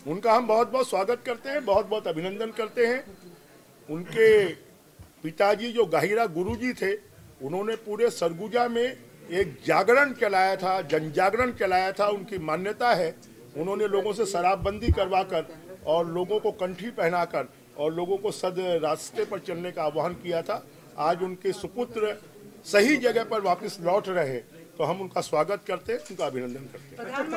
उनका हम बहुत बहुत स्वागत करते हैं, बहुत बहुत अभिनंदन करते हैं। उनके पिताजी जो गाहिरा गुरुजी थे, उन्होंने पूरे सरगुजा में एक जागरण चलाया था, जन जागरण चलाया था। उनकी मान्यता है, उन्होंने लोगों से शराबबंदी करवाकर और लोगों को कंठी पहनाकर और लोगों को सद रास्ते पर चलने का आह्वान किया था। आज उनके सुपुत्र सही जगह पर वापस लौट रहे, तो हम उनका स्वागत करते हैं, उनका अभिनंदन करते हैं।